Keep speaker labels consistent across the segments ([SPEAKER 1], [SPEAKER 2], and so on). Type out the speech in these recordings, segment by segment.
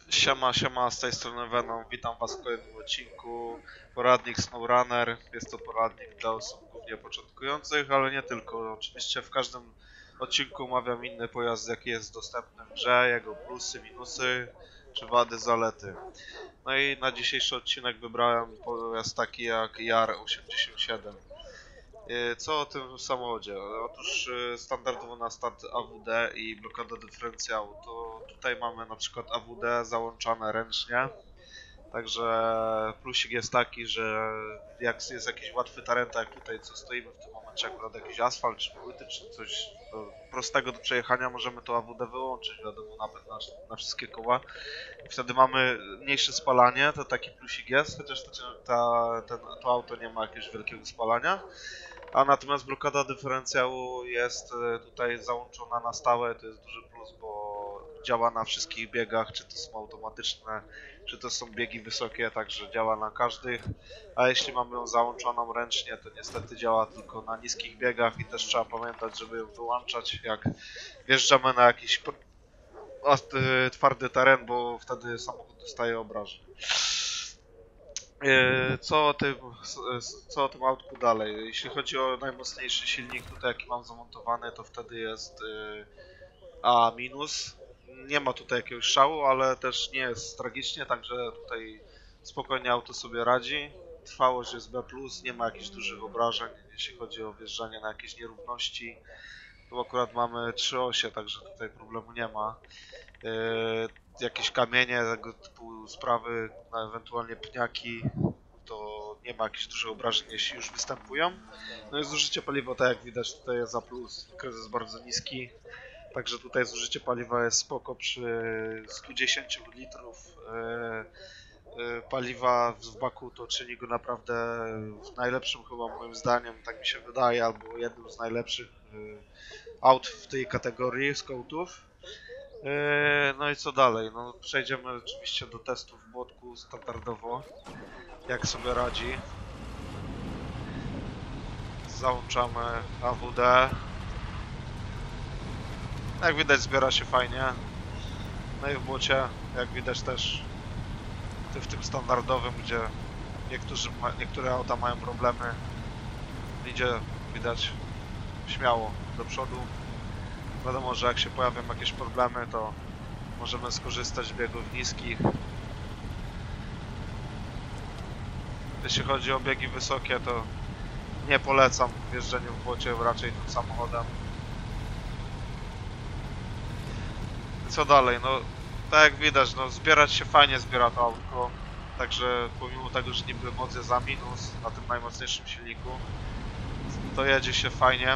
[SPEAKER 1] Siema, siema, z tej strony Venom, witam was w kolejnym odcinku. Poradnik SnowRunner, jest to poradnik dla osób głównie początkujących, ale nie tylko. Oczywiście w każdym odcinku omawiam inny pojazd, jaki jest dostępny w grze, jego plusy, minusy, czy wady, zalety. No i na dzisiejszy odcinek wybrałem pojazd taki jak JAR 87. Co o tym samochodzie? Otóż standardowo na start AWD i blokada dyferencjału. To tutaj mamy na przykład AWD załączane ręcznie. Także plusik jest taki, że jak jest jakiś łatwy teren, tak jak tutaj co stoimy w tym momencie, akurat jakiś asfalt czy płyty czy coś prostego do przejechania, możemy to AWD wyłączyć, wiadomo, napęd na wszystkie koła. I wtedy mamy mniejsze spalanie, to taki plusik jest, chociaż to auto nie ma jakiegoś wielkiego spalania. A natomiast blokada dyferencjału jest tutaj załączona na stałe, to jest duży plus, bo działa na wszystkich biegach, czy to są automatyczne, czy to są biegi wysokie, także działa na każdych. A jeśli mamy ją załączoną ręcznie, to niestety działa tylko na niskich biegach i też trzeba pamiętać, żeby ją wyłączać, jak wjeżdżamy na jakiś twardy teren, bo wtedy samochód dostaje obrażeń. Co o tym autku dalej? Jeśli chodzi o najmocniejszy silnik tutaj jaki mam zamontowany, to wtedy jest A-. Nie ma tutaj jakiegoś szału, ale też nie jest tragicznie, także tutaj spokojnie auto sobie radzi. Trwałość jest B+, nie ma jakichś dużych obrażeń, jeśli chodzi o wjeżdżanie na jakieś nierówności. Tu akurat mamy 3 osie, także tutaj problemu nie ma. Jakieś kamienie, tego typu sprawy, ewentualnie pniaki, to nie ma jakichś dużych obrażeń, jeśli już występują. No i zużycie paliwa, tak jak widać, tutaj jest A+, wykres jest bardzo niski, także tutaj zużycie paliwa jest spoko przy 110 litrów paliwa w baku, to czyni go naprawdę najlepszym chyba moim zdaniem, tak mi się wydaje, albo jednym z najlepszych aut w tej kategorii scoutów. No i co dalej? No, przejdziemy oczywiście do testów w błotku standardowo, jak sobie radzi. Załączamy AWD. Jak widać zbiera się fajnie. No i w błocie, jak widać też w tym standardowym, gdzie niektóre auta mają problemy, idzie widać śmiało do przodu. Wiadomo, że jak się pojawią jakieś problemy, to możemy skorzystać z biegów niskich. Jeśli chodzi o biegi wysokie, to nie polecam jeżdżeniu w błocie raczej tym samochodem. Co dalej? No, tak jak widać, no zbierać się fajnie zbiera to autko. Także pomimo tego, że niby moc jest za minus na tym najmocniejszym silniku, to jedzie się fajnie.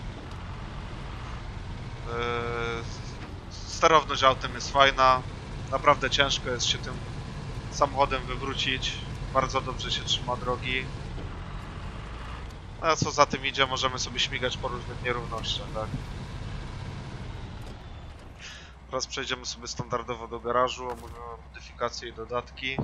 [SPEAKER 1] Sterowność autem jest fajna. Naprawdę ciężko jest się tym samochodem wywrócić. Bardzo dobrze się trzyma drogi. A co za tym idzie, możemy sobie śmigać po różnych nierównościach, tak? Teraz przejdziemy sobie standardowo do garażu, omówimy modyfikacje i dodatki.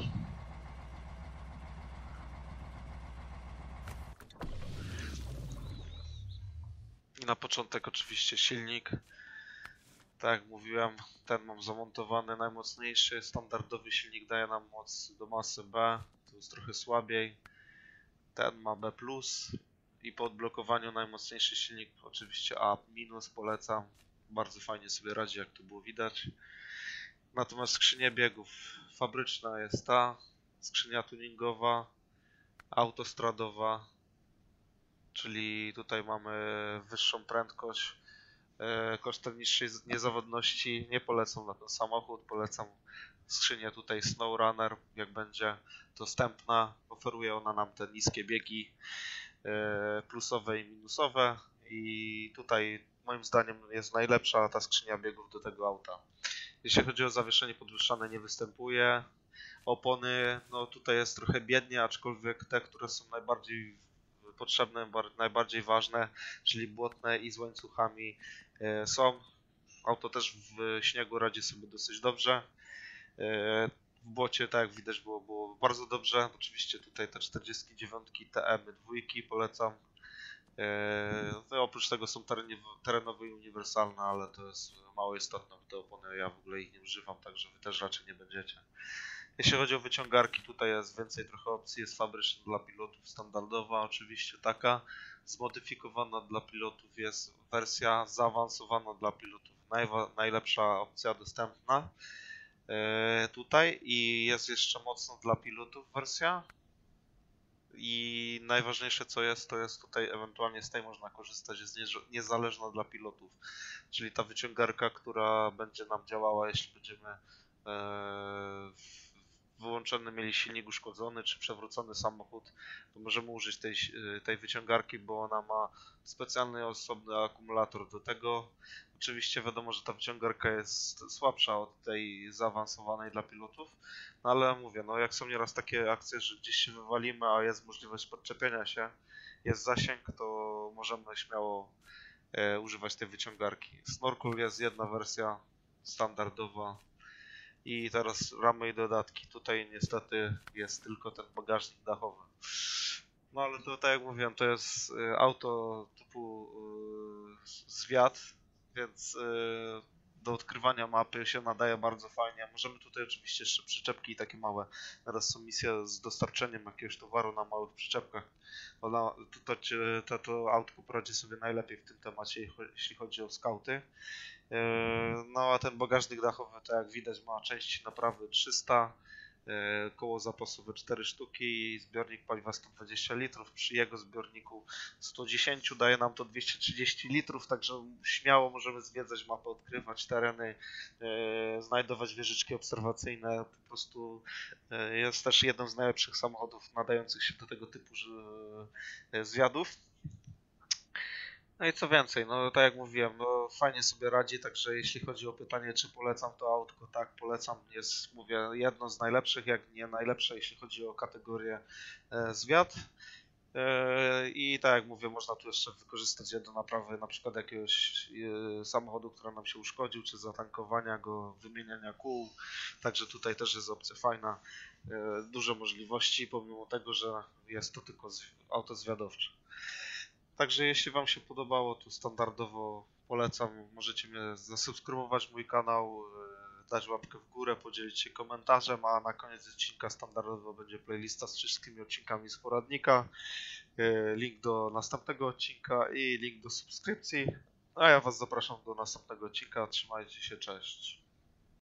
[SPEAKER 1] I na początek oczywiście silnik. Tak jak mówiłem, ten mam zamontowany najmocniejszy. Standardowy silnik daje nam moc do masy B, to jest trochę słabiej. Ten ma B+. I po odblokowaniu najmocniejszy silnik oczywiście A-, polecam. Bardzo fajnie sobie radzi, jak to było widać. Natomiast skrzynia biegów fabryczna jest ta, skrzynia tuningowa, autostradowa, czyli tutaj mamy wyższą prędkość, kosztem niższej niezawodności. Nie polecam na ten samochód, polecam skrzynię tutaj SnowRunner, jak będzie dostępna. Oferuje ona nam te niskie biegi plusowe i minusowe i tutaj moim zdaniem jest najlepsza ta skrzynia biegów do tego auta. Jeśli chodzi o zawieszenie podwyższane, nie występuje. Opony, no tutaj jest trochę biednie, aczkolwiek te, które są najbardziej potrzebne, najbardziej ważne, czyli błotne i z łańcuchami są. Auto też w śniegu radzi sobie dosyć dobrze. W błocie, tak jak widać, było bardzo dobrze. Oczywiście tutaj te 49 TM dwójki polecam. No, oprócz tego są terenowe i uniwersalne, ale to jest mało istotne, bo te opony ja w ogóle ich nie używam, także wy też raczej nie będziecie. Jeśli chodzi o wyciągarki, tutaj jest więcej trochę opcji, jest fabryczna dla pilotów, standardowa oczywiście taka, zmodyfikowana dla pilotów jest wersja zaawansowana dla pilotów, najlepsza opcja dostępna tutaj i jest jeszcze mocno dla pilotów wersja. I najważniejsze co jest, to jest tutaj ewentualnie z tej można korzystać, jest niezależna dla pilotów. Czyli ta wyciągarka, która będzie nam działała, jeśli będziemy wyłączony mieli silnik uszkodzony czy przewrócony samochód, to możemy użyć tej wyciągarki, bo ona ma specjalny osobny akumulator do tego. Oczywiście wiadomo, że ta wyciągarka jest słabsza od tej zaawansowanej dla pilotów, no ale mówię, no jak są nieraz takie akcje, że gdzieś się wywalimy, a jest możliwość podczepienia się, jest zasięg, to możemy śmiało używać tej wyciągarki. Snorkel jest jedna wersja standardowa i teraz ramy i dodatki. Tutaj niestety jest tylko ten bagażnik dachowy. No ale to tak jak mówiłem, to jest auto typu zwiat, więc do odkrywania mapy się nadaje bardzo fajnie. Możemy tutaj oczywiście jeszcze przyczepki takie małe. Teraz są misje z dostarczeniem jakiegoś towaru na małych przyczepkach. To autko poradzi sobie najlepiej w tym temacie, jeśli chodzi o skauty. No a ten bagażnik dachowy, tak jak widać, ma części naprawy 300, koło zapasowe 4 sztuki i zbiornik paliwa 120 litrów. Przy jego zbiorniku 110 daje nam to 230 litrów, także śmiało możemy zwiedzać mapę, odkrywać tereny, znajdować wieżyczki obserwacyjne. Po prostu jest też jednym z najlepszych samochodów nadających się do tego typu zwiadów. No i co więcej, no tak jak mówiłem, no fajnie sobie radzi, także jeśli chodzi o pytanie, czy polecam to autko, tak polecam, jest, mówię, jedno z najlepszych, jak nie najlepsze, jeśli chodzi o kategorię zwiat. I tak jak mówię, można tu jeszcze wykorzystać je do naprawy na przykład jakiegoś samochodu, który nam się uszkodził, czy zatankowania go, wymieniania kół, także tutaj też jest opcja fajna, dużo możliwości, pomimo tego, że jest to tylko auto zwiadowcze. Także jeśli Wam się podobało, to standardowo polecam. Możecie mnie zasubskrybować mój kanał, dać łapkę w górę, podzielić się komentarzem, a na koniec odcinka standardowo będzie playlista z wszystkimi odcinkami z poradnika, link do następnego odcinka i link do subskrypcji. A ja Was zapraszam do następnego odcinka. Trzymajcie się, cześć.